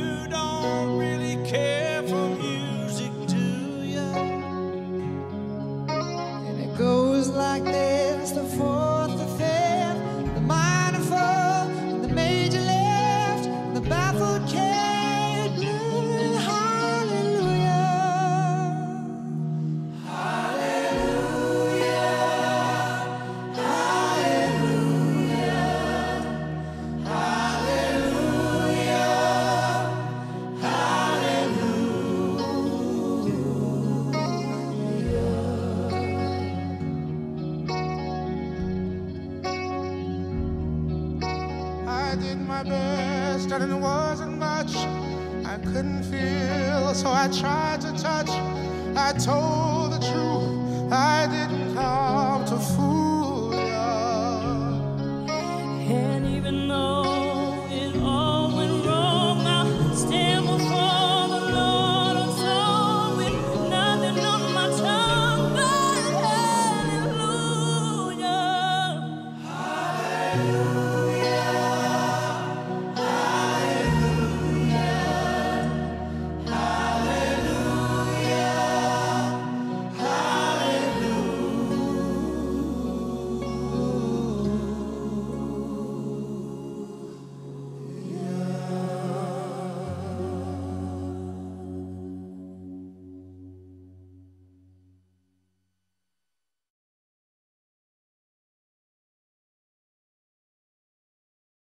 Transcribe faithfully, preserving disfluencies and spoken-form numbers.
you don't really care for music, do you? And it goes like this, the fourth, the fifth, the minor fall, and the major left, and the baffled cat blue. Hallelujah. Hallelujah. Hallelujah. Hallelujah. I did my best and it wasn't much. I couldn't feel, so I tried to touch. I told the truth, I didn't come to fool ya. And even though